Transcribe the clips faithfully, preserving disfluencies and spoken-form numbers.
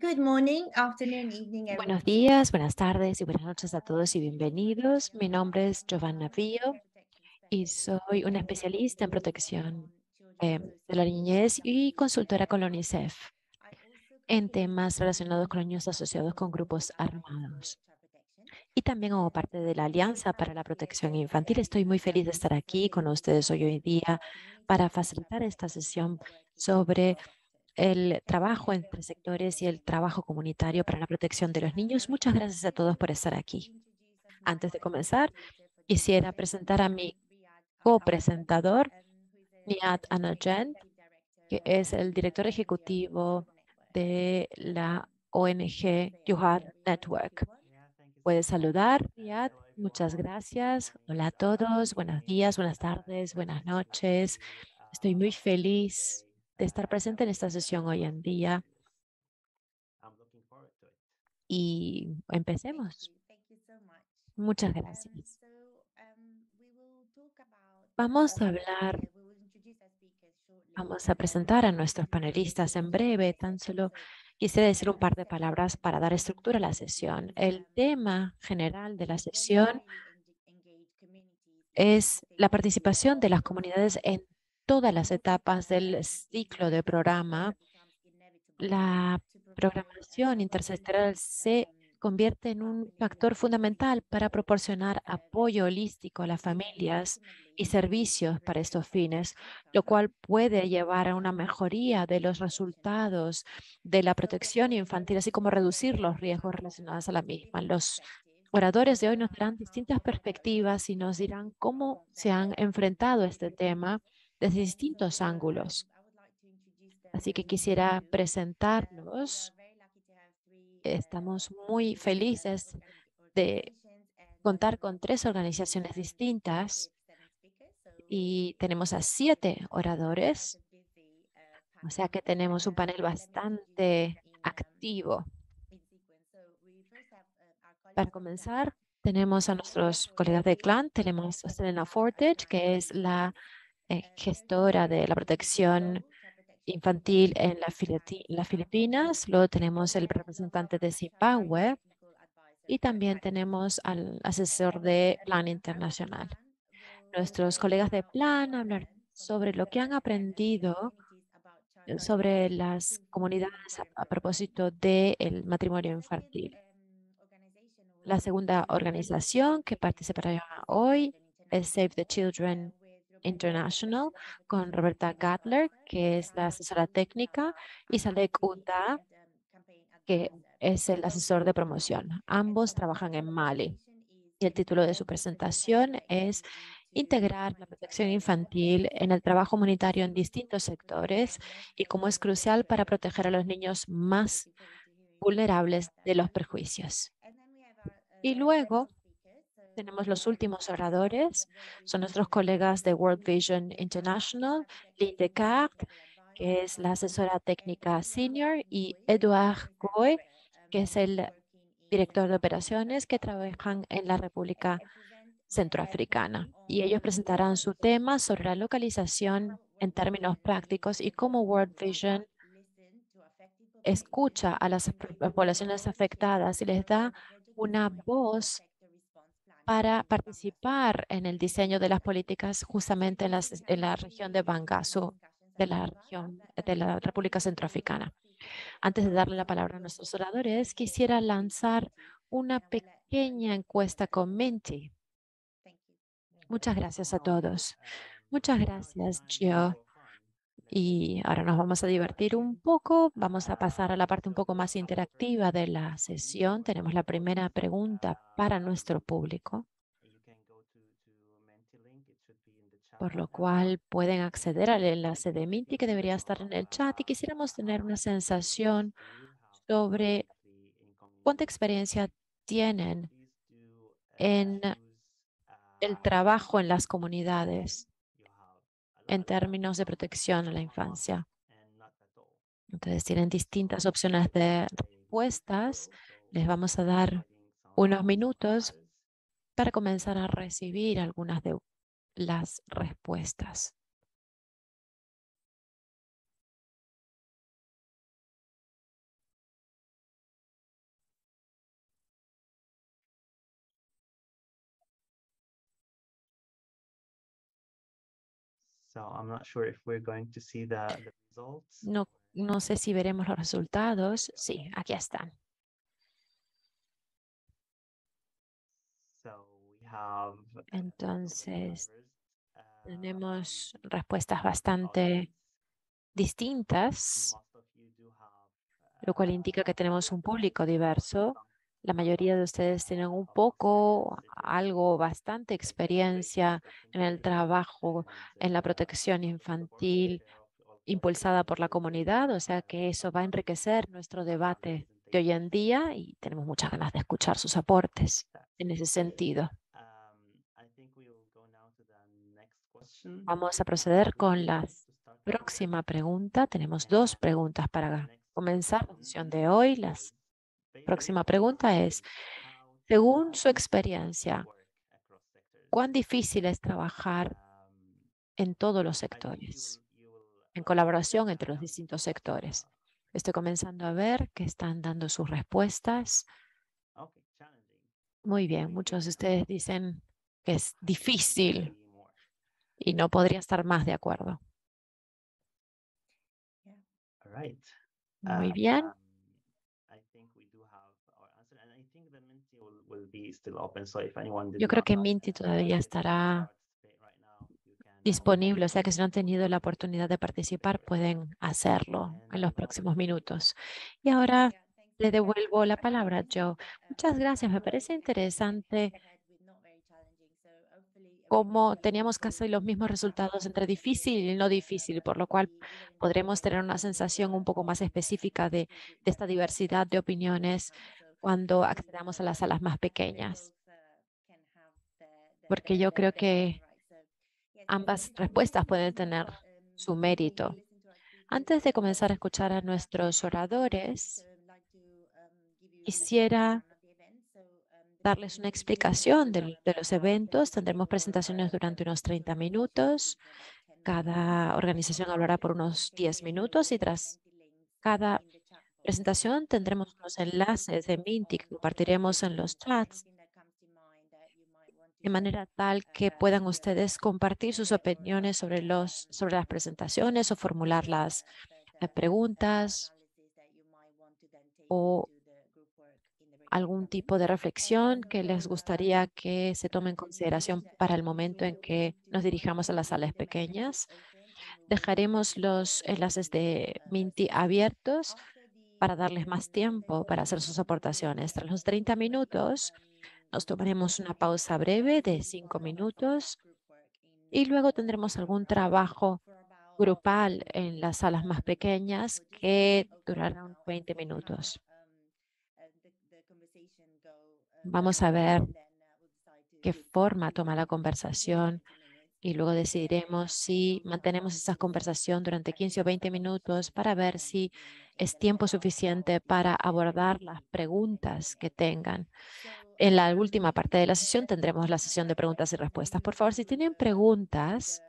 Good morning, afternoon, evening, Buenos everyone. días, buenas tardes y buenas noches a todos y bienvenidos. Mi nombre es Giovanna Pío y soy una especialista en protección eh, de la niñez y consultora con la UNICEF en temas relacionados con niños asociados con grupos armados. Y también como parte de la Alianza para la Protección Infantil, estoy muy feliz de estar aquí con ustedes hoy, hoy día para facilitar esta sesión sobre el trabajo entre sectores y el trabajo comunitario para la protección de los niños. Muchas gracias a todos por estar aquí. Antes de comenzar, quisiera presentar a mi copresentador, Nihat Anajan, que es el director ejecutivo de la O N G Jihad Network. Puedes saludar, Nihat. Muchas gracias. Hola a todos. Buenos días, buenas tardes, buenas noches. Estoy muy feliz de estar presente en esta sesión hoy en día y Thank empecemos. you. Thank you so much. Muchas Um, gracias. so um, we will talk about. Vamos a Um, hablar, yeah, we will introduce our speakers shortly. vamos a Um, presentar a so we nuestros can go panelistas straight en to the breve. Tan session. solo So quisiera decir un um, par this de session palabras para dar um, estructura a la sesión. contains El um, tema general de la ways to sesión really eng- engage communities in es la safety participación de las response. comunidades en todas las This is etapas del um, ciclo de really something programa. that becomes inevitable La to provide programación um, intersectorial complete se um, convierte en un family factor holistic fundamental para support proporcionar apoyo services holístico a las which familias y ultimately will servicios para result estos in fines, lo outcomes cual puede that llevar a una um, mejoría de improve los protection rates. resultados de la So from protección a infantil, así como reducir los riesgos um, relacionados a la misma. different Los perspectives, oradores de hoy nos um, darán how distintas they have perspectivas y nos approached dirán cómo se han their enfrentado a este activities. tema desde And so distintos um, ángulos. I would like to introduce them Así que to quisiera you. Um, we are presentarlos. very lucky to have three uh, Estamos muy different um, felices organi- de organizations and contar um, con tres organizaciones um, distintas with seven speakers. So y we tenemos a um, siete have quite oradores, a busy uh, o sea panel. que tenemos un Um, panel but let me introduce them bastante in um, activo. in sequence. So we first have uh, our colleagues Para from CLAN. comenzar, tenemos a Um, nuestros so colegas de they CLAN, tenemos a Selena Fortage, outline que es the la needs eh, uh, gestora associated de la with protección low child protection infantil systems en la in Filiti- high-risk las countries. Filipinas. Luego tenemos el And representante de child rights Zimbabue technical advisor y from también PACMI. tenemos al asesor And de Plan um, our colleagues from Internacional. PLAN will Nuestros share colegas de how what they Plan have hablar learned from sobre lo que han experience partnering with aprendido communities about child eh, rights sobre to las improve comunidades a, monitoring a programs. propósito del The matrimonio second infantil. um, organization will La speak segunda to organización que um, participará is Save the hoy Children es Save International the uh, Children with Roberta Gatler, International, Chief con Education and Roberta Training Gatler, Advisor, que es la Sandra asesora Fu, técnica, uh, y Salek Advocacy Unta, and um, Campaign que Advisor. es el Both asesor de from Mali. promoción. And Ambos so trabajan en their Mali. presentation is Y el título de su Embedding Protective presentación es Strategies into Integrar la protección humanitarian infantil workplaces. en el trabajo This humanitario en group distintos will sectores y investigate cómo es the crucial para barriers proteger a um, los niños más looking forward to hearing more vulnerables de about los that. prejuicios. And then we have our Y uh, luego final speakers. So tenemos los um, últimos from oradores, World son Vision nuestros colegas de World International, Vision uh, Chief International, Architect Lynn and Senior Descartes, Technical que Advisor, es la asesora and técnica Edouard senior, y Goy, Edouard who is Goy, our um, que es el working in director de Central operaciones que Africa, trabajan en la and, República and present their view Centroafricana. Y ellos on presentarán World su Vision tema sobre la and localización how en World términos Vision prácticos y listens cómo World to Vision listen to affected populations escucha a las and bring poblaciones involved afectadas y les da stakeholders, project una design, and voz sector response planning para in Bangassou. participar en el diseño de las políticas So justamente en, today we las- have en la región de three interesting Bangassou, discussions de ahead la of us. región But de um, la before we República introduce our Centroafricana. speakers, Antes de um, darle la I palabra a will nuestros share oradores, the quisiera poll with lanzar Minty, una and I will let the pequeña lead encuesta moderator con take over. Minty. Thank you. Muchas gracias a todos. Muchas gracias, Gio. Y ahora nos vamos a divertir un poco. Vamos a pasar a la parte un poco más interactiva de la sesión. Tenemos la primera pregunta para nuestro público, por lo cual pueden acceder al enlace de Minty que debería estar en el chat y quisiéramos tener una sensación sobre cuánta experiencia tienen en el trabajo en las comunidades en términos de protección a la infancia. Entonces tienen distintas opciones de respuestas. Les vamos a dar unos minutos para comenzar a recibir algunas de las respuestas. No, no sé si veremos los resultados. Sí, aquí están. Entonces, tenemos respuestas bastante distintas, lo cual indica que tenemos un público diverso. La mayoría de ustedes tienen un poco, algo, bastante experiencia en el trabajo en la protección infantil impulsada por la comunidad, o sea que eso va a enriquecer nuestro debate de hoy en día y tenemos muchas ganas de escuchar sus aportes en ese sentido. Vamos a proceder con la próxima pregunta. Tenemos dos preguntas para comenzar la sesión de hoy. La próxima pregunta es, según su experiencia, ¿cuán difícil es trabajar en todos los sectores, en colaboración entre los distintos sectores? Estoy comenzando a ver que están dando sus respuestas. Muy bien, muchos de ustedes dicen que es difícil y no podría estar más de acuerdo. Muy bien. Yo creo que Minty todavía estará disponible, o sea que si no han tenido la oportunidad de participar, pueden hacerlo en los próximos minutos. Y ahora le devuelvo la palabra a Joe. Muchas gracias, me parece interesante cómo teníamos casi los mismos resultados entre difícil y no difícil, por lo cual podremos tener una sensación un poco más específica de, de esta diversidad de opiniones cuando accedamos a las salas más pequeñas, porque yo creo que ambas respuestas pueden tener su mérito. Antes de comenzar a escuchar a nuestros oradores, quisiera darles una explicación de, de los eventos. Tendremos presentaciones durante unos treinta minutos. Cada organización hablará por unos diez minutos y tras cada presentación tendremos unos enlaces de Minty que compartiremos en los chats de manera tal que puedan ustedes compartir sus opiniones sobre, los, sobre las presentaciones o formular las eh, preguntas o algún tipo de reflexión que les gustaría que se tome en consideración para el momento en que nos dirijamos a las salas pequeñas. Dejaremos los enlaces de Minty abiertos para darles más tiempo para hacer sus aportaciones. Tras los treinta minutos, nos tomaremos una pausa breve de cinco minutos y luego tendremos algún trabajo grupal en las salas más pequeñas que durarán veinte minutos. Vamos a ver qué forma toma la conversación y luego decidiremos si mantenemos esa conversación durante quince o veinte minutos para ver si es tiempo suficiente para abordar las preguntas que tengan. En la última parte de la sesión tendremos la sesión de preguntas y respuestas. Por favor, si tienen preguntas,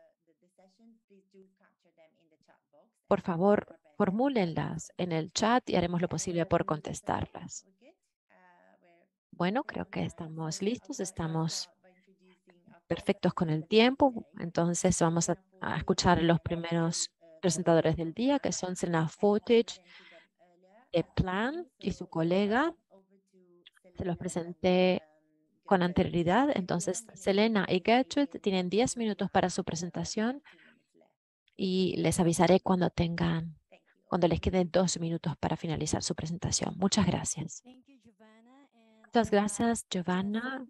por favor, formúlenlas en el chat y haremos lo posible por contestarlas. Bueno, creo que estamos listos, estamos perfectos con el tiempo. Entonces vamos a, a escuchar los primeros presentadores del día, que son Selena Footage de Plan y su colega. Se los presenté con anterioridad. Entonces, Selena y Gertrude tienen diez minutos para su presentación y les avisaré cuando tengan, cuando les queden dos minutos para finalizar su presentación. Muchas gracias. Muchas gracias, Giovanna.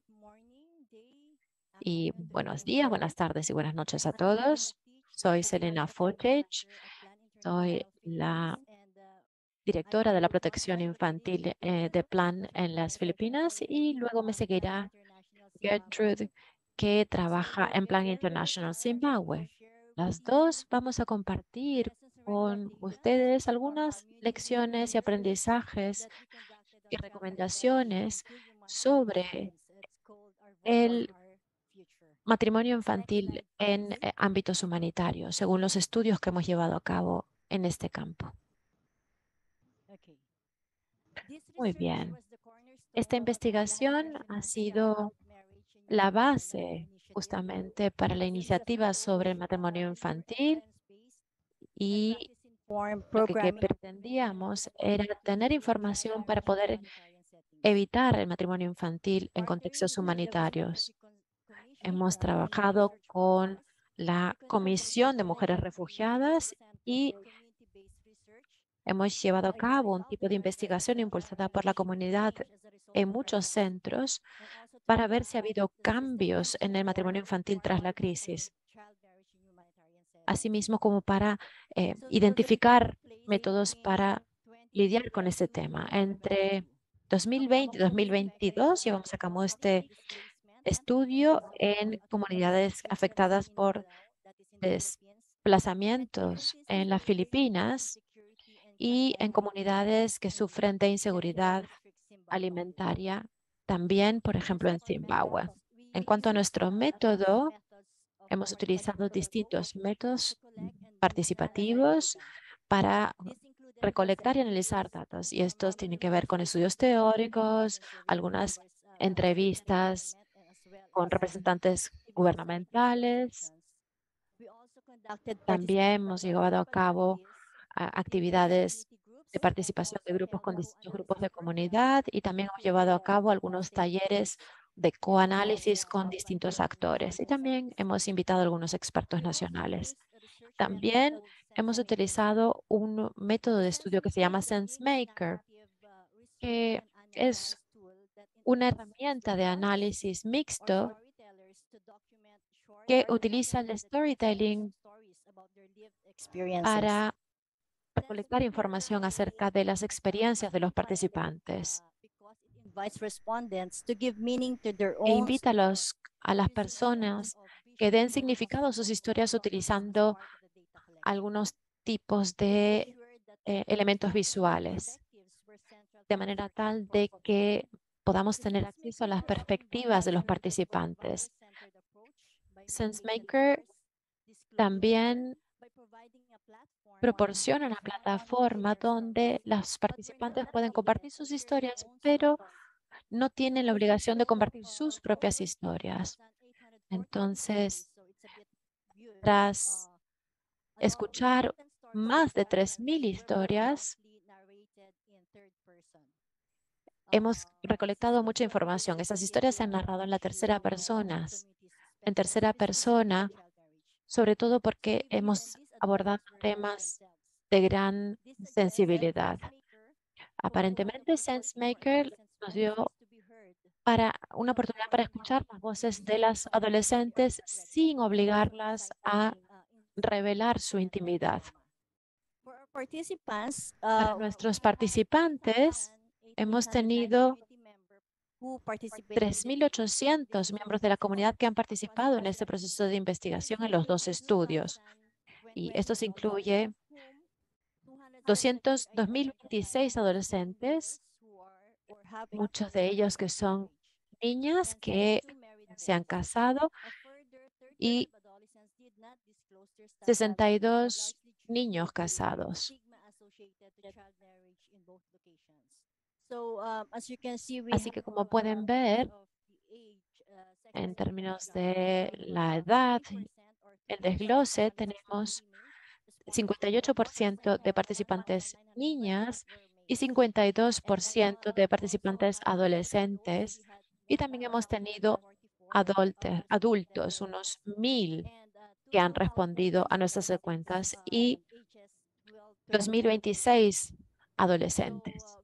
Y buenos días, buenas tardes y buenas noches a todos. Soy Selena Footage. Soy la directora de la protección infantil eh, de Plan en las Filipinas y luego me seguirá Gertrude, que trabaja en Plan International Zimbabue. Las dos vamos a compartir con ustedes algunas lecciones y aprendizajes y recomendaciones sobre el matrimonio infantil en eh, ámbitos humanitarios, según los estudios que hemos llevado a cabo en este campo. Muy bien. Esta investigación ha sido la base justamente para la iniciativa sobre el matrimonio infantil, y lo que, que pretendíamos era tener información para poder evitar el matrimonio infantil en contextos humanitarios. Hemos trabajado con la Comisión de Mujeres Refugiadas y hemos llevado a cabo un tipo de investigación impulsada por la comunidad en muchos centros para ver si ha habido cambios en el matrimonio infantil tras la crisis, asimismo como para eh, identificar métodos para lidiar con ese tema. Entre dos mil veinte y dos mil veintidós llevamos a cabo este estudio en comunidades afectadas por desplazamientos en las Filipinas y en comunidades que sufren de inseguridad alimentaria, también, por ejemplo, en Zimbabue. En cuanto a nuestro método, hemos utilizado distintos métodos participativos para recolectar y analizar datos, y estos tienen que ver con estudios teóricos, algunas entrevistas con representantes gubernamentales. También hemos llevado a cabo a- actividades de participación de grupos con distintos grupos de comunidad, y también hemos llevado a cabo algunos talleres de coanálisis con distintos actores, y también hemos invitado a algunos expertos nacionales. También hemos utilizado un método de estudio que se llama SenseMaker, que es una herramienta de análisis mixto que utiliza el storytelling para recolectar información acerca de las experiencias de los participantes e invita a, los, a las personas que den significado a sus historias utilizando algunos tipos de eh, elementos visuales, de manera tal de que podamos tener acceso a las perspectivas de los participantes. SenseMaker también proporciona una plataforma donde los participantes pueden compartir sus historias, pero no tienen la obligación de compartir sus propias historias. Entonces, tras escuchar más de tres mil historias, hemos recolectado mucha información. Esas historias se han narrado en la tercera persona, en tercera persona, sobre todo porque hemos abordado temas de gran sensibilidad. Aparentemente, SenseMaker nos dio para una oportunidad para escuchar las voces de las adolescentes sin obligarlas a revelar su intimidad. Para nuestros participantes, hemos tenido tres mil ochocientos miembros de la comunidad que han participado en este proceso de investigación en los dos estudios. Y esto se incluye doscientos, dos mil veintiséis adolescentes, muchos de ellos que son niñas que se han casado, y sesenta y dos niños casados. Así que, como pueden ver, en términos de la edad, el desglose, tenemos cincuenta y ocho por ciento de participantes niñas y cincuenta y dos por ciento de participantes adolescentes. Y también hemos tenido adulte- adultos, unos mil que han respondido a nuestras encuestas, y dos mil veintiséis adolescentes.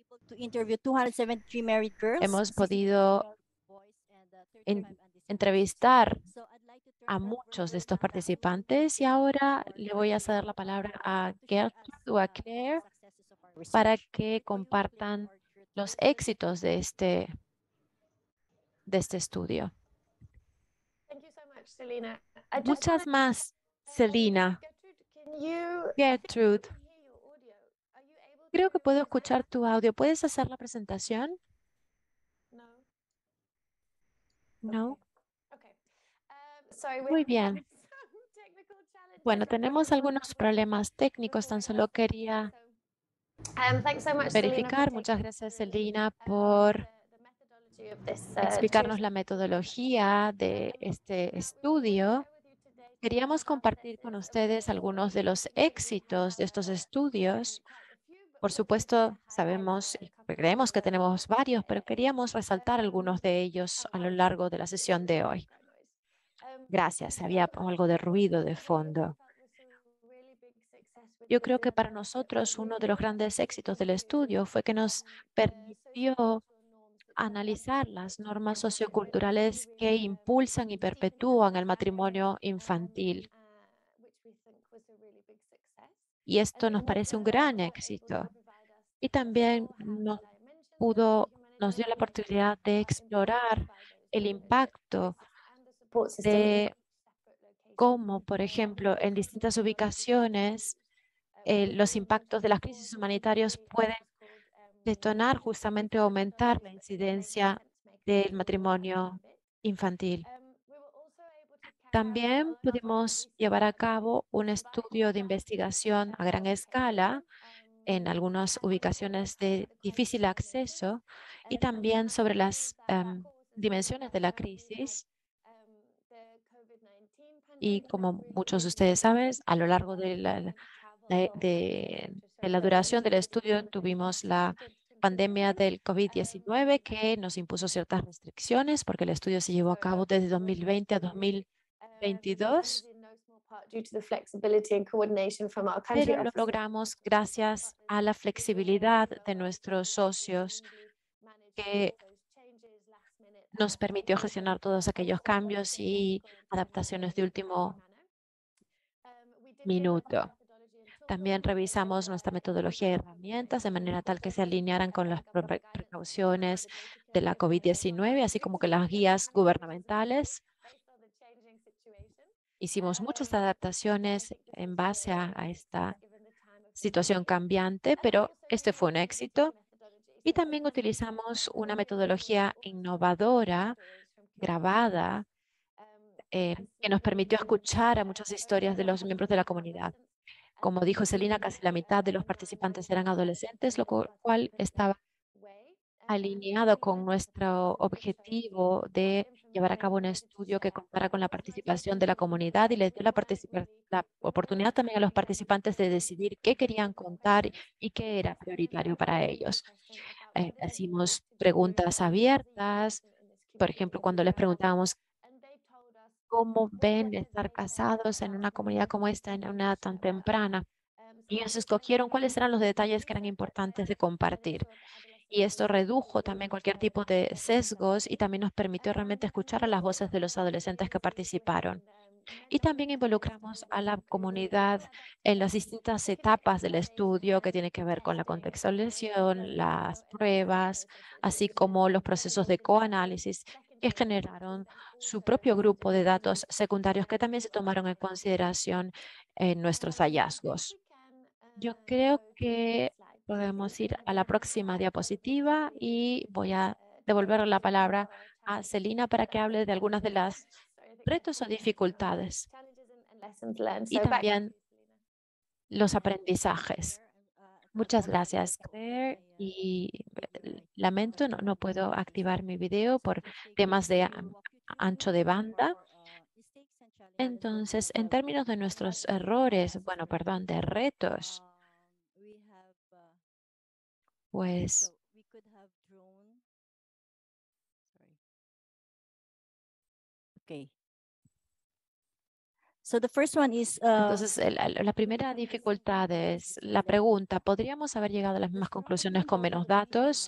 Hemos podido en- entrevistar a muchos de estos participantes, y ahora le voy a ceder la palabra a Gertrude o a Claire para que compartan los éxitos de este, de este estudio. Muchas más, Selena. Gertrude, creo que puedo escuchar tu audio. ¿Puedes hacer la presentación? No. Muy bien. Bueno, tenemos algunos problemas técnicos. Tan solo quería verificar. Muchas gracias, Selena, por explicarnos la metodología de este estudio, queríamos compartir con ustedes algunos de los éxitos de estos estudios. Por supuesto, sabemos y creemos que tenemos varios, pero queríamos resaltar algunos de ellos a lo largo de la sesión de hoy. Gracias, había algo de ruido de fondo. Yo creo que para nosotros uno de los grandes éxitos del estudio fue que nos permitió analizar las normas socioculturales que impulsan y perpetúan el matrimonio infantil. Y esto nos parece un gran éxito. Y también nos pudo, nos dio la oportunidad de explorar el impacto de cómo, por ejemplo, en distintas ubicaciones, eh, los impactos de las crisis humanitarias pueden detonar justamente o aumentar la incidencia del matrimonio infantil. También pudimos llevar a cabo un estudio de investigación a gran escala en algunas ubicaciones de difícil acceso y también sobre las em, dimensiones de la crisis. Y como muchos de ustedes saben, a lo largo de la, de, de- de la duración del estudio tuvimos la pandemia del COVID diecinueve que nos impuso ciertas restricciones porque el estudio se llevó a cabo desde dos mil veinte a dos mil veintidós. Pero lo logramos gracias a la flexibilidad de nuestros socios que nos permitió gestionar todos aquellos cambios y adaptaciones de último minuto. También revisamos nuestra metodología y herramientas de manera tal que se alinearan con las pre- precauciones de la COVID diecinueve, así como que las guías gubernamentales. Hicimos muchas adaptaciones en base a, a esta situación cambiante, pero este fue un éxito. Y también utilizamos una metodología innovadora, grabada, eh, que nos permitió escuchar a muchas historias de los miembros de la comunidad. Como dijo Celina, casi la mitad de los participantes eran adolescentes, lo cu- cual estaba alineado con nuestro objetivo de llevar a cabo un estudio que contara con la participación de la comunidad y les dio la, participa- la oportunidad también a los participantes de decidir qué querían contar y qué era prioritario para ellos. Eh, hicimos preguntas abiertas, por ejemplo, cuando les preguntábamos cómo ven estar casados en una comunidad como esta en una edad tan temprana. Y ellos escogieron cuáles eran los detalles que eran importantes de compartir. Y esto redujo también cualquier tipo de sesgos y también nos permitió realmente escuchar a las voces de los adolescentes que participaron. Y también involucramos a la comunidad en las distintas etapas del estudio que tiene que ver con la contextualización, las pruebas, así como los procesos de coanálisis que generaron su propio grupo de datos secundarios que también se tomaron en consideración en nuestros hallazgos. Yo creo que podemos ir a la próxima diapositiva y voy a devolver la palabra a Celina para que hable de algunas de las retos o dificultades y también los aprendizajes. Muchas gracias, Claire. Y eh, lamento, no, no puedo activar mi video por temas de an- ancho de banda. Entonces, en términos de nuestros errores, bueno, perdón, de retos, pues Okay. So the first one is uh, entonces el- la, la primera dificultad es la pregunta, ¿podríamos haber llegado a las mismas conclusiones con menos datos?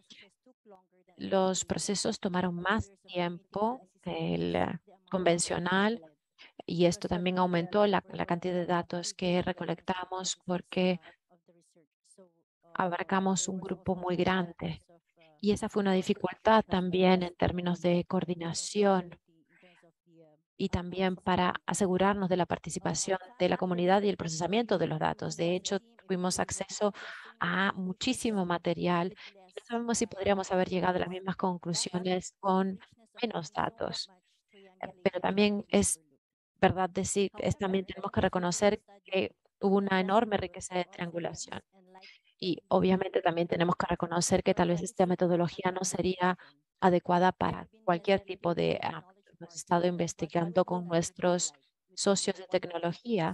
Los procesos tomaron más tiempo que el eh, convencional y esto también aumentó la, la cantidad de datos que recolectamos porque abarcamos un grupo muy grande. Y esa fue una dificultad también en términos de coordinación y también para asegurarnos de la participación de la comunidad y el procesamiento de los datos. De hecho, tuvimos acceso a muchísimo material y no sabemos si podríamos haber llegado a las mismas conclusiones con menos datos. Eh, Pero también es verdad decir, es, también tenemos que reconocer que hubo una enorme riqueza de triangulación. Y obviamente también tenemos que reconocer que tal vez esta metodología no sería adecuada para cualquier tipo de acto. Hemos estado investigando con nuestros socios de tecnología,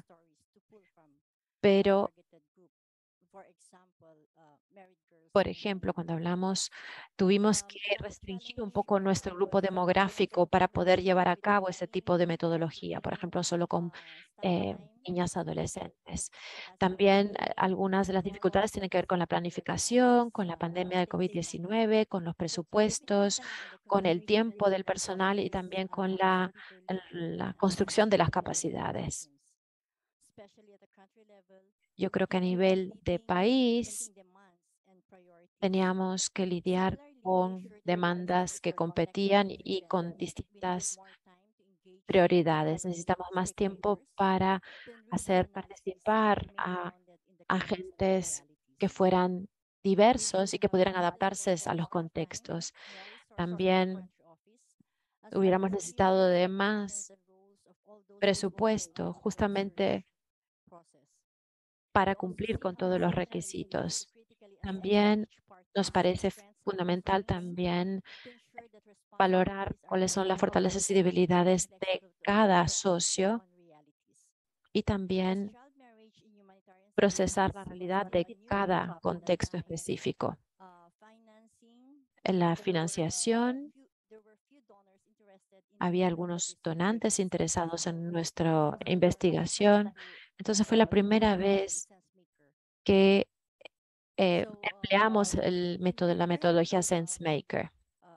pero por ejemplo, cuando hablamos, tuvimos que restringir un poco nuestro grupo demográfico para poder llevar a cabo ese tipo de metodología, por ejemplo, solo con eh, niñas adolescentes. También eh, algunas de las dificultades tienen que ver con la planificación, con la pandemia de COVID diecinueve, con los presupuestos, con el tiempo del personal y también con la, el- la construcción de las capacidades. Yo creo que a nivel de país teníamos que lidiar con demandas que competían y con distintas prioridades. Necesitamos más tiempo para hacer participar a agentes que fueran diversos y que pudieran adaptarse a los contextos. También hubiéramos necesitado de más presupuesto justamente para cumplir con todos los requisitos. También nos parece fundamental también valorar cuáles son las fortalezas y debilidades de cada socio y también procesar la realidad de cada contexto específico. En la financiación, había algunos donantes interesados en nuestra investigación. Entonces fue la primera vez que eh, empleamos el método, la metodología SenseMaker.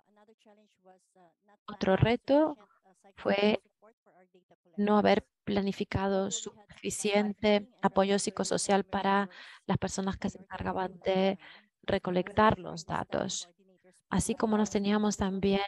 Otro reto fue no haber planificado suficiente apoyo psicosocial para las personas que se encargaban de recolectar los datos, así como nos teníamos también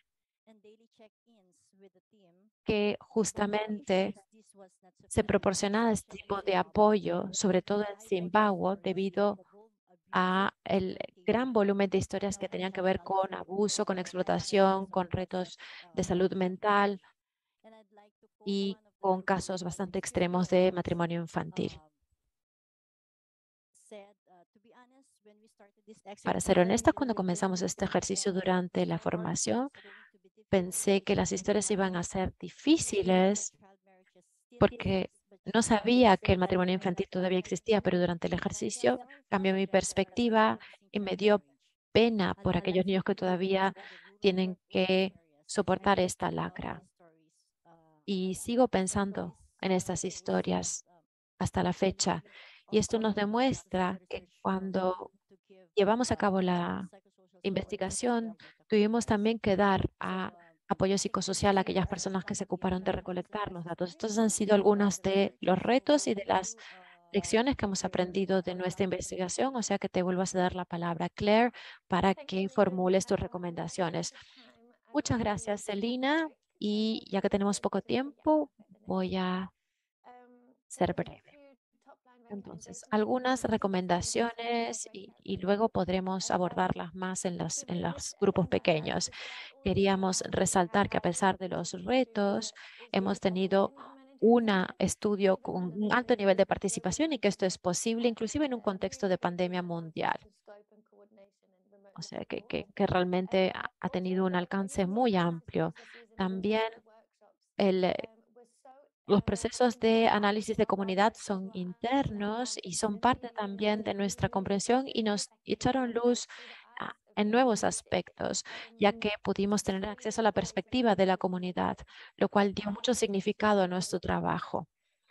que justamente se proporcionaba este tipo de apoyo, sobre todo en Zimbabue, debido a el gran volumen de historias que tenían que ver con abuso, con explotación, con retos de salud mental y con casos bastante extremos de matrimonio infantil. Para ser honesta, cuando comenzamos este ejercicio durante la formación, pensé que las historias iban a ser difíciles porque no sabía que el matrimonio infantil todavía existía, pero durante el ejercicio cambió mi perspectiva y me dio pena por aquellos niños que todavía tienen que soportar esta lacra. Y sigo pensando en estas historias hasta la fecha. Y esto nos demuestra que cuando llevamos a cabo la investigación, tuvimos también que dar a apoyo psicosocial a aquellas personas que se ocuparon de recolectar los datos. Estos han sido algunos de los retos y de las lecciones que hemos aprendido de nuestra investigación, o sea que te vuelvo a dar la palabra, Claire, para que formules tus recomendaciones. Muchas gracias, Celina, y ya que tenemos poco tiempo, voy a ser breve. Entonces, algunas recomendaciones y, y luego podremos abordarlas más en los, en los grupos pequeños. Queríamos resaltar que a pesar de los retos, hemos tenido un estudio con un alto nivel de participación y que esto es posible inclusive en un contexto de pandemia mundial. O sea, que, que, que realmente ha, ha tenido un alcance muy amplio. También el, los procesos de análisis de comunidad son internos y son parte también de nuestra comprensión y nos echaron luz a- en nuevos aspectos, ya que pudimos tener acceso a la perspectiva de la comunidad, lo cual dio mucho significado a nuestro trabajo.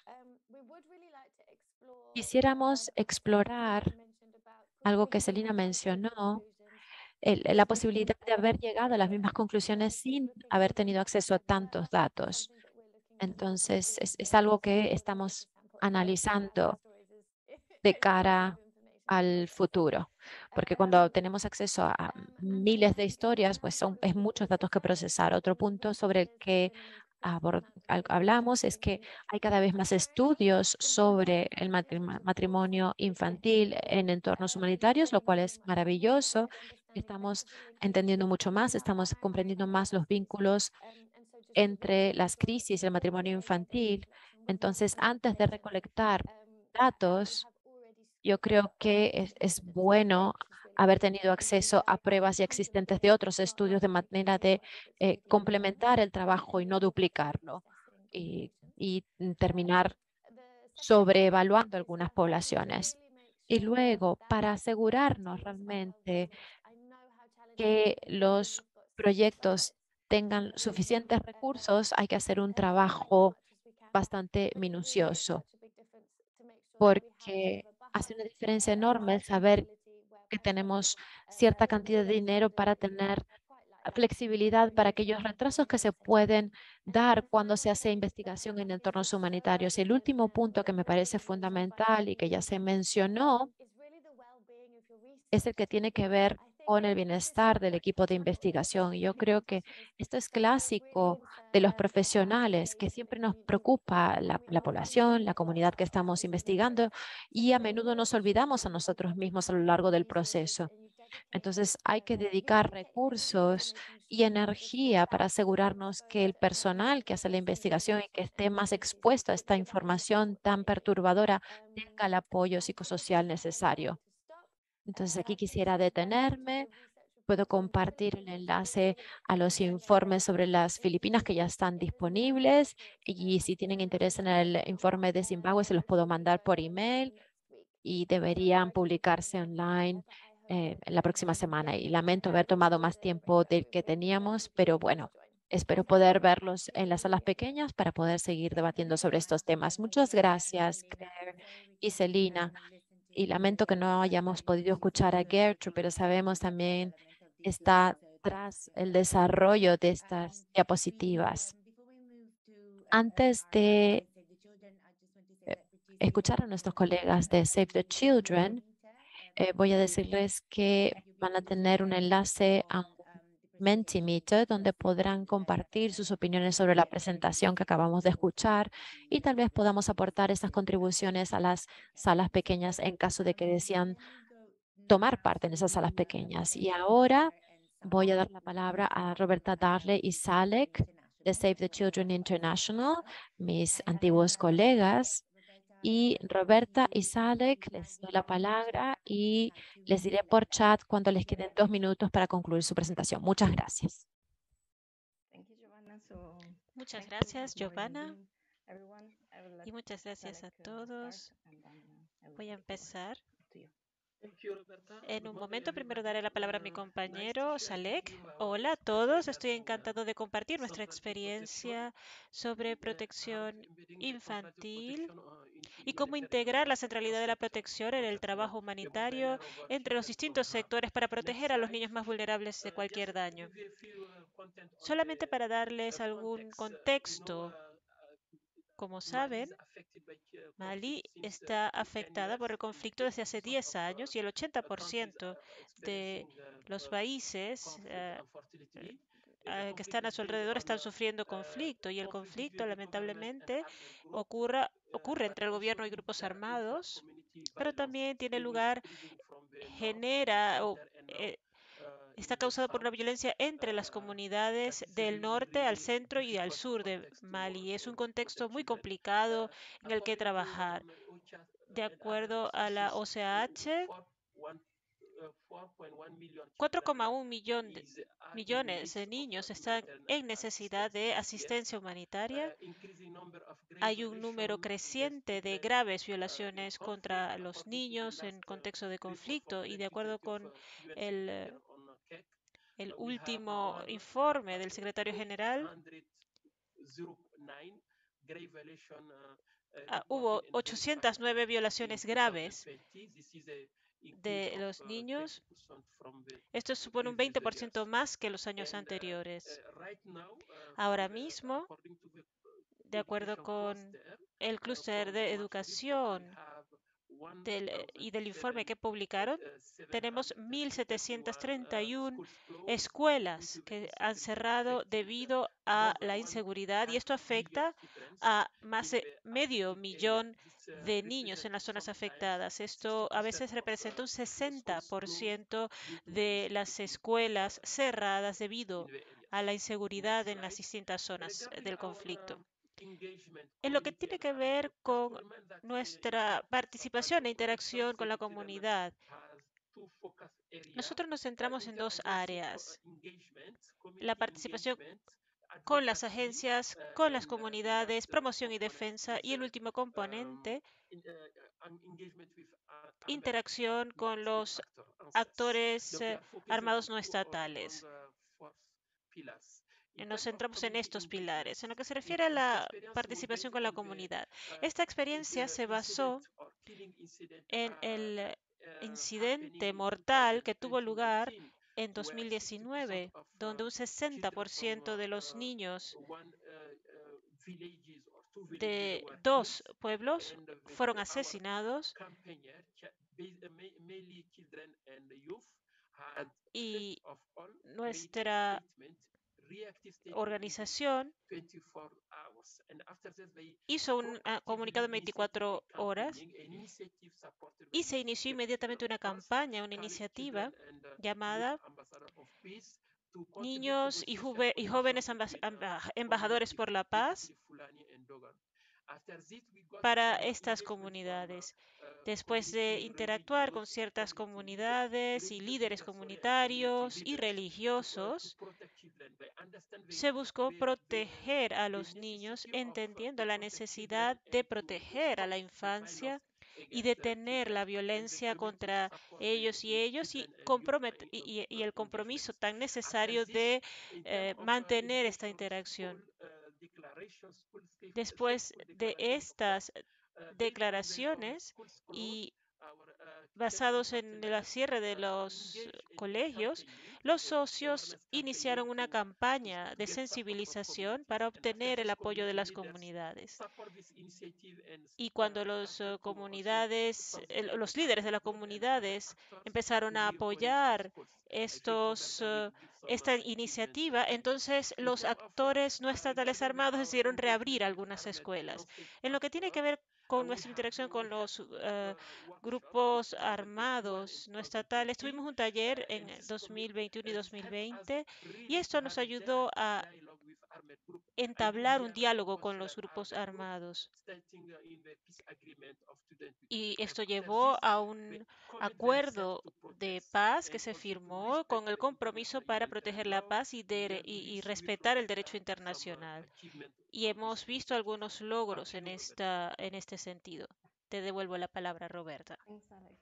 Quisiéramos explorar algo que Celina mencionó, el- la posibilidad de haber llegado a las mismas conclusiones sin haber tenido acceso a tantos datos. Entonces, es, es algo que estamos analizando de cara al futuro, porque cuando tenemos acceso a, a miles de historias, pues son es muchos datos que procesar. Otro punto sobre el que abor- al- hablamos es que hay cada vez más estudios sobre el matrima- matrimonio infantil en entornos humanitarios, lo cual es maravilloso. Estamos entendiendo mucho más, estamos comprendiendo más los vínculos entre las crisis y el matrimonio infantil. Entonces, antes de recolectar datos, yo creo que es, es bueno haber tenido acceso a pruebas ya existentes de otros estudios de manera de eh, complementar el trabajo y no duplicarlo y, y terminar sobreevaluando algunas poblaciones. Y luego, para asegurarnos realmente que los proyectos tengan suficientes recursos, hay que hacer un trabajo bastante minucioso, porque hace una diferencia enorme el saber que tenemos cierta cantidad de dinero para tener flexibilidad para aquellos retrasos que se pueden dar cuando se hace investigación en entornos humanitarios. Y el último punto que me parece fundamental y que ya se mencionó es el que tiene que ver con el bienestar del equipo de investigación. Y yo creo que esto es clásico de los profesionales, que siempre nos preocupa la, la población, la comunidad que estamos investigando, y a menudo nos olvidamos a nosotros mismos a lo largo del proceso. Entonces hay que dedicar recursos y energía para asegurarnos que el personal que hace la investigación y que esté más expuesto a esta información tan perturbadora tenga el apoyo psicosocial necesario. Entonces aquí quisiera detenerme. Puedo compartir el enlace a los informes sobre las Filipinas que ya están disponibles, y si tienen interés en el informe de Zimbabue se los puedo mandar por email y deberían publicarse online eh, en la próxima semana. Y lamento haber tomado más tiempo del que teníamos, pero bueno, espero poder verlos en las salas pequeñas para poder seguir debatiendo sobre estos temas. Muchas gracias, Claire y Celina. Y lamento que no hayamos podido escuchar a Gertrude, pero sabemos también está tras el desarrollo de estas diapositivas. Antes de eh, escuchar a nuestros colegas de Save the Children, eh, voy a decirles que van a tener un enlace a un Mentimeter donde podrán compartir sus opiniones sobre la presentación que acabamos de escuchar, y tal vez podamos aportar esas contribuciones a las salas pequeñas en caso de que desean tomar parte en esas salas pequeñas. Y ahora voy a dar la palabra a Roberta Darley y Salek de Save the Children International, mis antiguos colegas. Y Roberta y Salek, les doy la palabra y les diré por chat cuando les queden dos minutos para concluir su presentación. Muchas gracias. Muchas gracias, Giovanna, y muchas gracias a todos. Voy a empezar. En un momento, primero daré la palabra a mi compañero Salek. Hola a todos, estoy encantado de compartir nuestra experiencia sobre protección infantil y cómo integrar la centralidad de la protección en el trabajo humanitario entre los distintos sectores para proteger a los niños más vulnerables de cualquier daño. Solamente para darles algún contexto, como saben, Mali está afectada por el conflicto desde hace diez años y el ochenta por ciento de los países eh, eh, que están a su alrededor están sufriendo conflicto, y el conflicto lamentablemente ocurra, ocurre entre el gobierno y grupos armados, pero también tiene lugar, genera o eh, está causado por la violencia entre las comunidades del norte al centro y al sur de Mali. Es un contexto muy complicado en el que trabajar. De acuerdo a la O C H, cuatro coma uno millón de- millones de niños están en necesidad de asistencia humanitaria. Hay un número creciente de graves violaciones contra los niños en contexto de conflicto, y de acuerdo con el, eh, el último informe del secretario general, ah, hubo ochocientas nueve violaciones graves de los niños. Esto supone un veinte por ciento más que los años anteriores. Ahora mismo, de acuerdo con el clúster de educación del, eh, y del informe que publicaron, tenemos mil setecientos treinta y uno escuelas que han cerrado debido a la inseguridad, y esto afecta a más de medio millón de niños en las zonas afectadas. Esto a veces representa un sesenta por ciento de las escuelas cerradas debido a la inseguridad en las distintas zonas del conflicto. en lo que tiene que ver con nuestra participación e interacción con la comunidad. Nosotros nos centramos en dos áreas: la participación con las agencias, con las comunidades, promoción y defensa, y el último componente, interacción con los actores eh, armados no estatales. Eh, Nos centramos en estos pilares. En lo que se refiere a la participación con la comunidad, esta experiencia se basó en el incidente mortal que tuvo lugar en dos mil diecinueve, donde un sesenta por ciento de los niños de dos pueblos fueron asesinados, y nuestra organización hizo un ah, comunicado en veinticuatro horas y se inició inmediatamente una campaña, una iniciativa llamada Niños y, Juve- y Jóvenes Ambas- Amba- Embajadores por la Paz para estas comunidades. Después de interactuar con ciertas comunidades y líderes comunitarios y religiosos, se buscó proteger a los niños, entendiendo la necesidad de proteger a la infancia y detener la violencia contra ellos y ellos y, compromet- y, y- y el compromiso tan necesario de eh, mantener esta interacción. Después de estas declaraciones y basados en el cierre de los colegios, los socios iniciaron una campaña de sensibilización para obtener el apoyo de las comunidades. Y cuando los eh, comunidades, el- los líderes de las comunidades empezaron a apoyar estos, eh, esta iniciativa, entonces los actores no estatales armados decidieron reabrir algunas escuelas. En lo que tiene que ver con nuestra interacción con los eh, grupos armados no estatales, tuvimos un taller en el dos mil veintiuno y dos mil veinte, y esto nos ayudó a entablar un diálogo con los grupos armados. Y esto llevó a un acuerdo de paz que se firmó con el compromiso para proteger la paz y, de- y- y respetar el derecho internacional. Y hemos visto algunos logros en esta, en este sentido. Te devuelvo la palabra, Roberta. Thanks, Alec.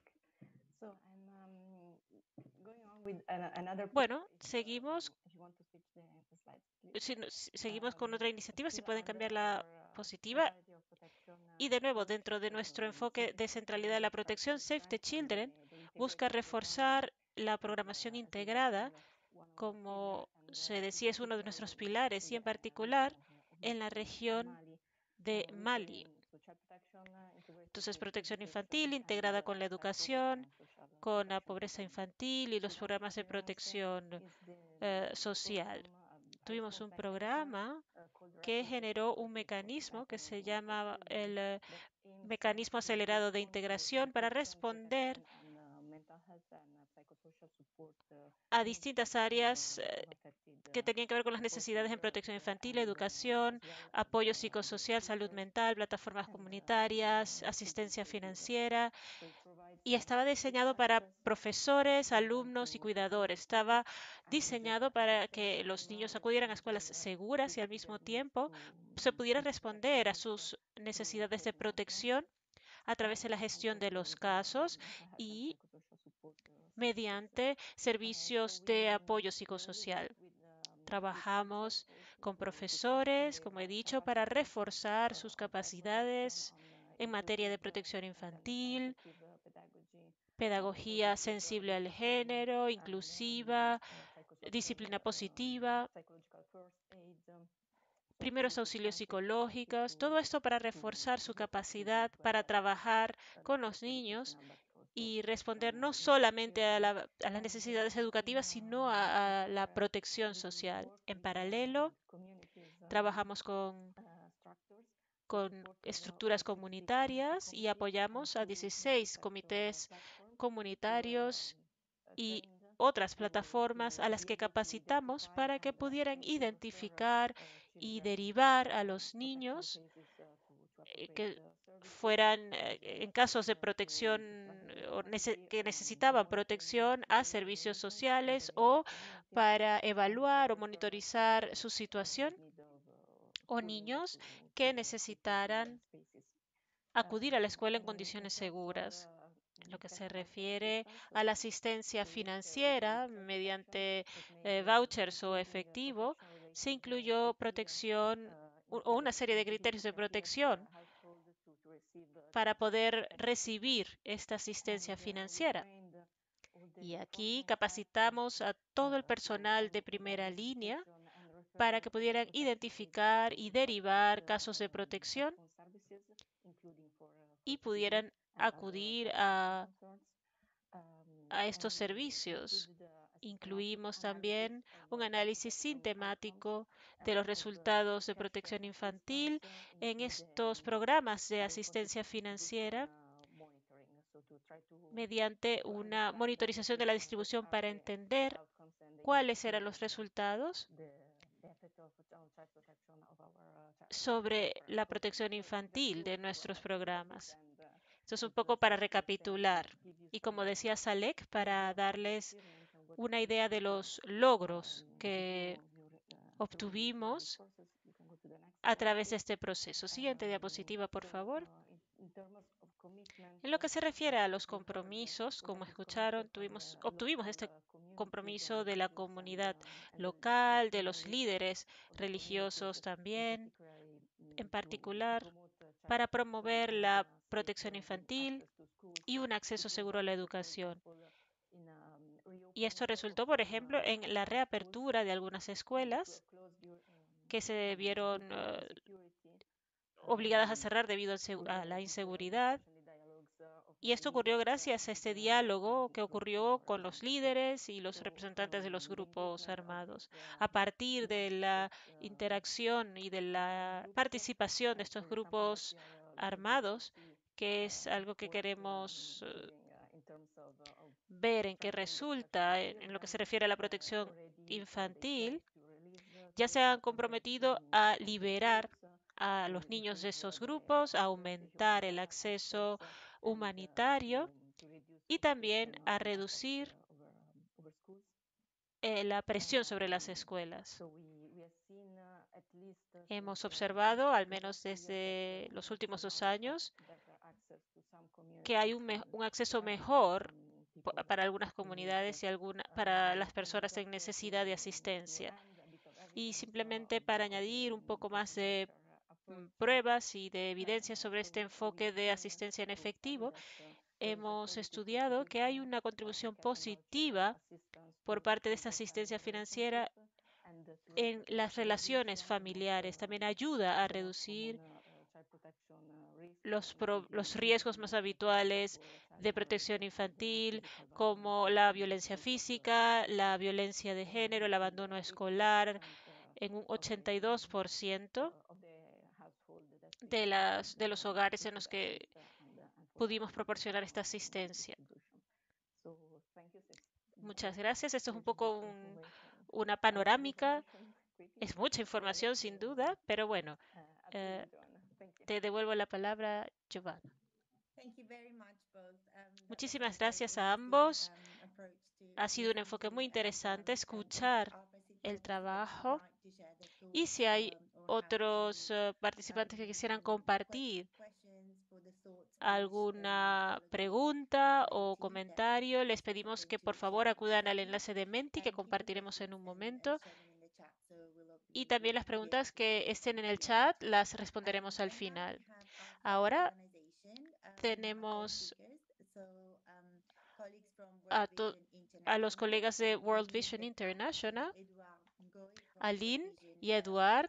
So I'm um, going on with an- another Bueno, project. seguimos, Um, if you want to switch the, the slides, please. si no- si- seguimos con Um, otra iniciativa, si still pueden under cambiar la our uh, positiva. centrality of protection Y uh, de nuevo, approach, dentro de nuestro um, enfoque Save the de Children centralidad de really la starts protección, to Save the strengthen Children the, the busca integrated programming reforzar la as, programación uh, as we integrada, mentioned, that's one of our pillar, como and se uh, in decía, es uno de particular nuestros in, pilares, in y the en uh, region particular of, uh, of en la Ma- uh, región Mali. de Uh, we Mali. say social protection uh, integrated Entonces, with food protección infantil system and integrada con la uh, like poverty educación, and social uh, con la protection pobreza programming. infantil y los With our programas de experience uh, protección is the eh, um, social. program uh, based Tuvimos on un mechanism programa uh, called que Rapid generó un Integrated mecanismo que se Protection llama for Children el eh, that aims uh, mecanismo to acelerado de respond to integración para education, responder protection, and uh, mental health and uh, psychosocial support uh, a needs distintas uh, áreas eh, of affected que uh, tenían que ver con las necesidades en persons protección uh, infantil, and uh, educación, as well as apoyo uh, their psicosocial, salud tutors mental, plataformas and uh, comunitarias, uh, students asistencia and leaders. financiera, So it provides y uh, estaba six diseñado para factors uh, for profesores, children alumnos y to, to feel cuidadores. secure Estaba and uh, diseñado at the para same que time los uh, niños acudieran a respond escuelas to uh, seguras y al basic mismo needs tiempo to, se pudiera to protection responder a needs uh, sus through necesidades de case management protección a través de la uh, and gestión de los psychological casos uh, mental health and y psychosocial support uh, services. mediante Uh, so servicios we de um, apoyo we really work psicosocial. with um, with Trabajamos professors con also to, to strengthen profesores, their como he uh, dicho, para capacity reforzar sus uh, of uh, protection capacidades on uh, en materia de inclusive protección uh, and uh, infantil, sensitive uh, pedagogy, uh, pedagogía positive uh, sensible al discipline género, and um, inclusiva, uh, psychosocial disciplina um, positiva, psychological first aid um, so primeros to, to auxilios strengthen capacity psicológicos, to todo esto para to reforzar su work with children capacidad to para address uh, trabajar uh, con not los just niños educational but also y protection responder uh, no in social solamente a, care. la- a las And necesidades uh, in educativas, sino um, a, a la particular, protección we social. work En with, uh, paralelo, with communities um, trabajamos con uh, structures to con support uh, estructuras over sixty community comunitarias y committees and apoyamos a to dieciséis multi-sector uh, comités platforms who were comunitarios um, uh, y trained otras to, plataformas to a las be que able to capacitamos identify para que and uh, pudieran try to refer identificar uh, y derivar a los niños eh, que fueran eh, en casos de protección eh, o nece- que necesitaban protección a servicios sociales o para evaluar o monitorizar su situación, o niños que necesitaran acudir a la escuela en condiciones seguras. En lo que se refiere a la asistencia financiera mediante eh, vouchers o efectivo, se incluyó protección u- o una serie de criterios de protección para poder recibir esta asistencia financiera. Y aquí capacitamos a todo el personal de primera línea para que pudieran identificar y derivar casos de protección y pudieran acudir a, a estos servicios. Incluimos también un análisis sistemático de los resultados de protección infantil en estos programas de asistencia financiera mediante una monitorización de la distribución para entender cuáles eran los resultados sobre la protección infantil de nuestros programas. Esto es un poco para recapitular. Y como decía Salek, para darles una idea de los logros que obtuvimos a través de este proceso. Siguiente diapositiva, por favor. En lo que se refiere a los compromisos, como escucharon, tuvimos, obtuvimos este compromiso de la comunidad local, de los líderes religiosos también, en particular, para promover la protección infantil y un acceso seguro a la educación. Y esto resultó, por ejemplo, en la reapertura de algunas escuelas que se vieron uh, obligadas a cerrar debido a la inseguridad. Y esto ocurrió gracias a este diálogo que ocurrió con los líderes y los representantes de los grupos armados. A partir de la interacción y de la participación de estos grupos armados, que es algo que queremos uh, ver en qué resulta en, en lo que se refiere a la protección infantil, ya se han comprometido a liberar a los niños de esos grupos, a aumentar el acceso humanitario y también a reducir eh, la presión sobre las escuelas. Hemos observado, al menos desde los últimos dos años, que hay un, un acceso mejor para algunas comunidades y alguna, para las personas en necesidad de asistencia. Y simplemente para añadir un poco más de mm, pruebas y de evidencia sobre este enfoque de asistencia en efectivo, hemos estudiado que hay una contribución positiva por parte de esta asistencia financiera en las relaciones familiares. También ayuda a reducir los, pro, los riesgos más habituales de protección infantil, como la violencia física, la violencia de género, el abandono escolar, en un ochenta y dos por ciento de, las, de los hogares en los que pudimos proporcionar esta asistencia. Muchas gracias. Esto es un poco un, una panorámica. Es mucha información, sin duda, pero bueno, eh, te devuelvo la palabra, Giovanna. Muchísimas gracias a ambos. Ha sido un enfoque muy interesante escuchar el trabajo. Y si hay otros uh, participantes que quisieran compartir alguna pregunta o comentario, les pedimos que por favor acudan al enlace de Menti que compartiremos en un momento. Y también las preguntas que estén en el chat las responderemos al final. Ahora tenemos a, a los colegas de World Vision International, Aline y Eduard,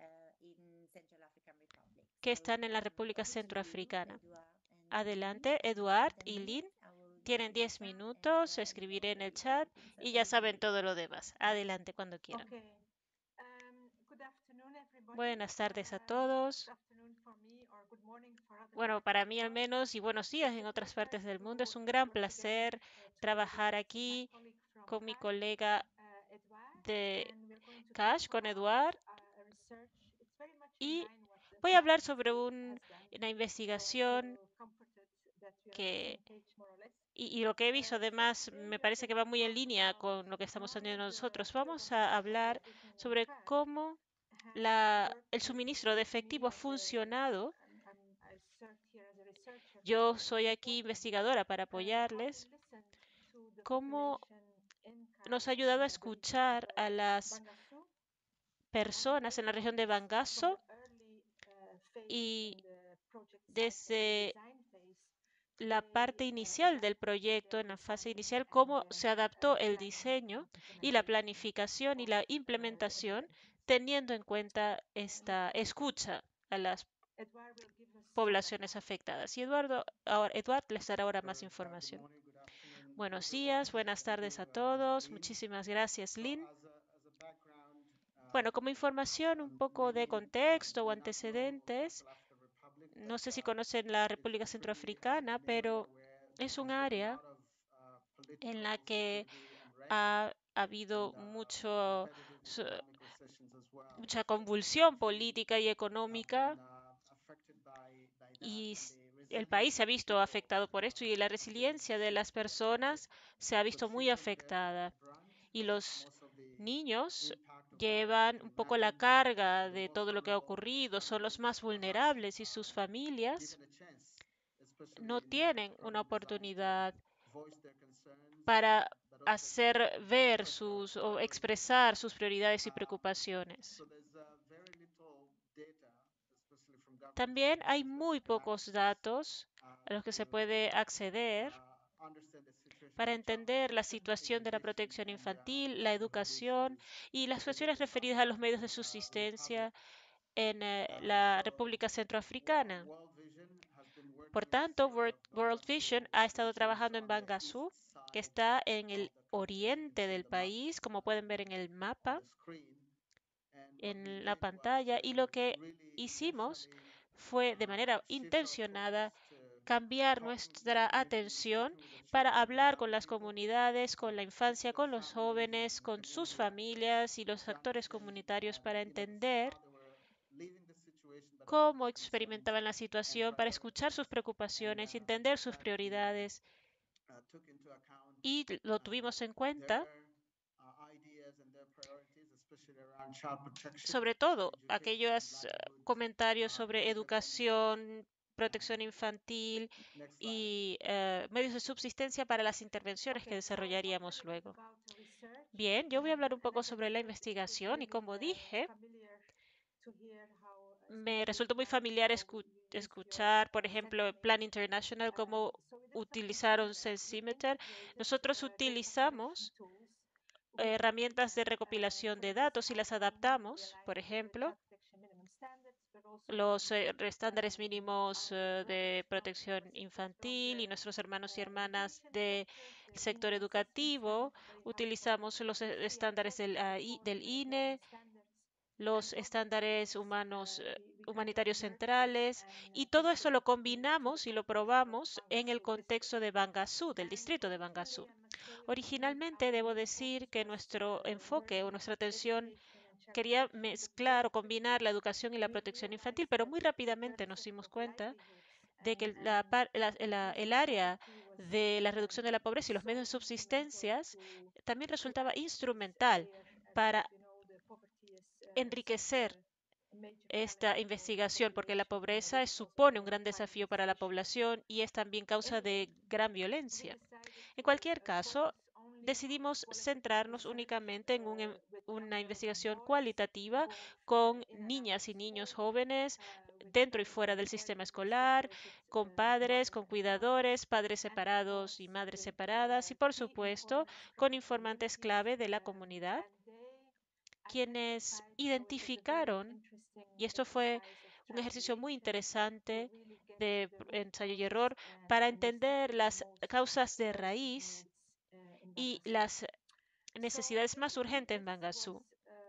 que están en la República Centroafricana. Adelante, Eduard y Lynn. Tienen diez minutos, escribiré en el chat y ya saben todo lo demás. Adelante cuando quieran. Okay. Um, good afternoon, everybody. Buenas tardes a Um, todos. good afternoon for me or good morning for other Bueno, parts para of the mí al world. menos y buenos días en otras partes del mundo. Es un gran placer trabajar aquí con mi colega de Cash, con Eduard. Y voy a hablar sobre un- una investigación que, y, y lo que he visto además me parece que va muy en línea con lo que estamos haciendo nosotros. Vamos a hablar sobre cómo la, el suministro de efectivo ha funcionado. Yo soy aquí investigadora para apoyarles. Cómo nos ha ayudado a escuchar a las personas en la región de Bangasso y desde la parte inicial del proyecto, en la fase inicial, cómo se adaptó el diseño y la planificación y la implementación teniendo en cuenta esta escucha a las poblaciones afectadas. Y Eduardo, ahora, Eduard les dará ahora más información. Buenos días, buenas tardes a todos. Muchísimas gracias, Lynn. Bueno, como información, un poco de contexto o antecedentes. No sé si conocen la República Centroafricana, pero es un área en la que ha, ha habido mucho, so- mucha convulsión política y económica y s- el país se ha visto afectado por esto y la resiliencia de las personas se ha visto muy afectada. Y los niños llevan un poco la carga de todo lo que ha ocurrido, son los más vulnerables y sus familias no tienen una oportunidad para hacer ver sus o expresar sus prioridades y preocupaciones. También hay muy pocos datos a los que se puede acceder para entender la situación de la protección infantil, la educación y las cuestiones referidas a los medios de subsistencia en eh, la República Centroafricana. Por tanto, World, World Vision ha estado trabajando en Bangassou, que está en el oriente del país, como pueden ver en el mapa, en la pantalla, y lo que hicimos fue de manera intencionada cambiar nuestra atención para hablar con las comunidades, con la infancia, con los jóvenes, con sus familias y los actores comunitarios para entender cómo experimentaban la situación, para escuchar sus preocupaciones y entender sus prioridades. Y lo tuvimos en cuenta, sobre todo aquellos eh, comentarios sobre educación, protección infantil y eh, medios de subsistencia para las intervenciones que desarrollaríamos luego. Bien, yo voy a hablar un poco sobre la investigación y como dije, me resultó muy familiar escu- escuchar, por ejemplo, Plan International, cómo utilizaron Sensimeter. Nosotros utilizamos herramientas de recopilación de datos y las adaptamos, por ejemplo, los eh, estándares mínimos eh, de protección infantil y nuestros hermanos y hermanas del sector educativo. Utilizamos los eh, estándares del, ah, I- del I N E, los estándares humanos, eh, humanitarios centrales, y todo eso lo combinamos y lo probamos en el contexto de Bangassou, del distrito de Bangassou. Originalmente, debo decir que nuestro enfoque o nuestra atención quería mezclar o combinar la educación y la protección infantil, pero muy rápidamente nos dimos cuenta de que la par- la- la- el área de la reducción de la pobreza y los medios de subsistencias también resultaba instrumental para enriquecer esta investigación, porque la pobreza es- supone un gran desafío para la población y es también causa de gran violencia. En cualquier caso, decidimos centrarnos únicamente en un em- una investigación cualitativa con niñas y niños jóvenes dentro y fuera del sistema escolar, con padres, con cuidadores, padres separados y madres separadas y, por supuesto, con informantes clave de la comunidad, quienes identificaron, y esto fue un ejercicio muy interesante de pr- ensayo y error, para entender las causas de raíz y las necesidades más urgentes en Bangassou.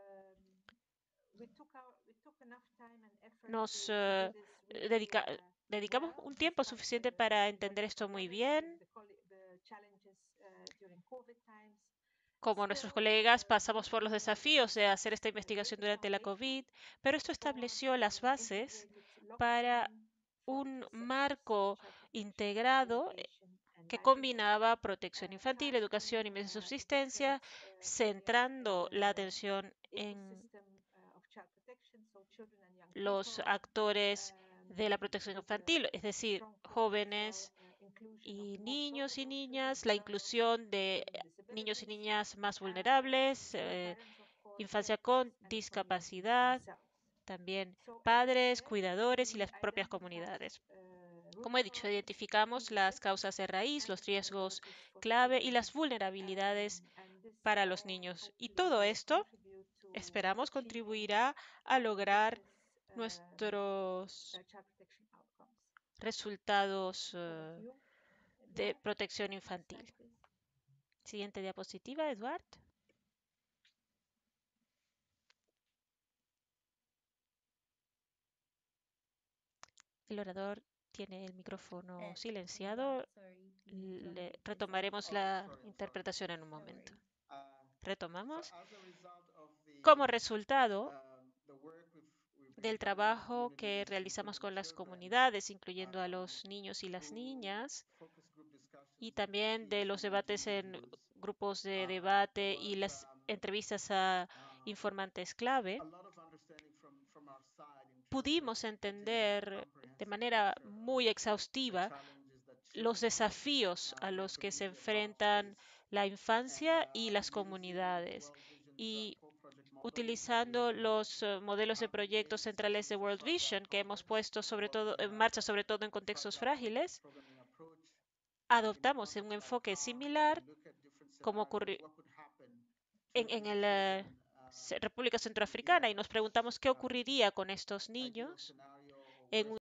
Nos eh, dedica- dedicamos un tiempo suficiente para entender esto muy bien. Como nuestros colegas, pasamos por los desafíos de hacer esta investigación durante la COVID, pero esto estableció las bases para un marco integrado eh, que combinaba protección infantil, educación y medios de subsistencia, centrando la atención en los actores de la protección infantil, es decir, jóvenes y niños y niñas, la inclusión de niños y niñas más vulnerables, eh, infancia con discapacidad, también padres, cuidadores y las propias comunidades. Como he dicho, identificamos las causas de raíz, los riesgos clave y las vulnerabilidades para los niños. Y todo esto, esperamos, contribuirá a lograr nuestros resultados uh, de protección infantil. Siguiente diapositiva, Eduard. El orador tiene el micrófono silenciado. Le retomaremos la interpretación en un momento. Retomamos. Como resultado del trabajo que realizamos con las comunidades, incluyendo a los niños y las niñas, y también de los debates en grupos de debate y las entrevistas a informantes clave, pudimos entender de manera muy exhaustiva los desafíos a los que se enfrentan la infancia y las comunidades. Y utilizando los uh, modelos de proyectos centrales de World Vision que hemos puesto sobre todo en marcha, sobre todo en contextos frágiles, adoptamos un enfoque similar como ocurrió en, en la uh, República Centroafricana y nos preguntamos qué ocurriría con estos niños en un